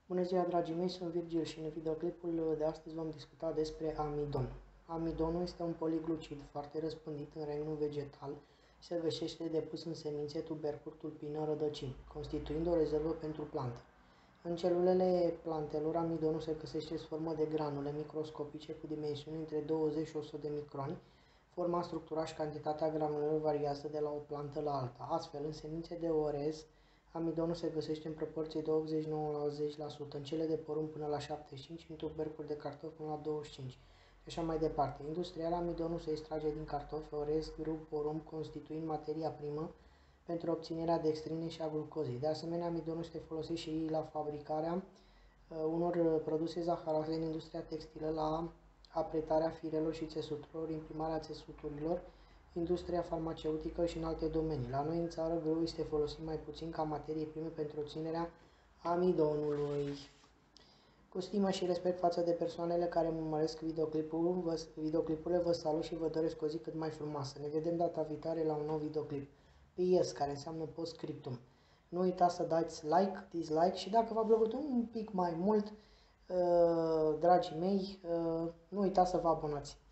Bună ziua, dragii mei, sunt Virgil și în videoclipul de astăzi vom discuta despre amidon. Amidonul este un poliglucid foarte răspândit în regnul vegetal și se găsește depus în semințe, tuberculi, tulpină, rădăcini, constituind o rezervă pentru plantă. În celulele plantelor, amidonul se găsește sub formă de granule microscopice cu dimensiuni între 20 și 100 de microni. Forma, structura și cantitatea granulelor variază de la o plantă la alta. Astfel, în semințe de orez, amidonul se găsește în proporție de 89-90%, în cele de porumb până la 75%, în tuberculi de cartofi până la 25% și așa mai departe. Industrial, amidonul se extrage din cartofi, orez, grâu, porumb, constituind materia primă pentru obținerea dextrinei și a glucozei. De asemenea, amidonul este folosit și la fabricarea unor produse zaharoase în industria textilă, la apretarea firelor și țesuturilor, imprimarea țesuturilor, industria farmaceutică și în alte domenii. La noi în țară, grâul este folosit mai puțin ca materie primă pentru obținerea amidonului. Cu stimă și respect față de persoanele care îmi urmăresc videoclipurile, vă salut și vă doresc o zi cât mai frumoasă. Ne vedem data viitoare la un nou videoclip. PS, care înseamnă postscriptum. Nu uitați să dați like, dislike și dacă v-a plăcut un pic mai mult, dragii mei, nu uitați să vă abonați.